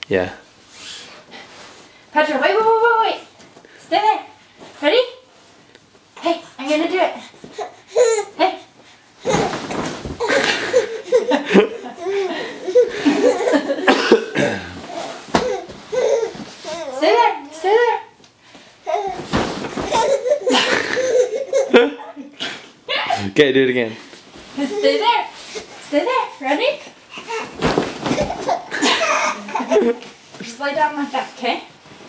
Yeah. Petra, wait. Stay there. Ready? Hey, I'm gonna do it. Hey. Stay there. Okay, do it again. Stay there. Ready? Just lay down like that, okay?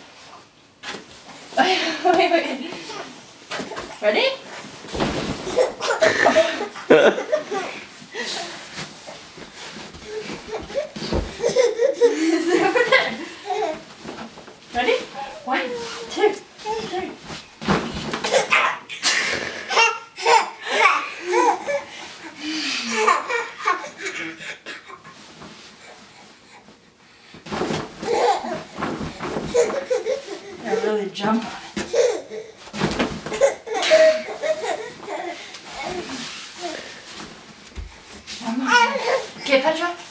Wait. Ready? Stay over there. Ready? 1, 2, 3. I really jump on it. Come on. Okay, Petra.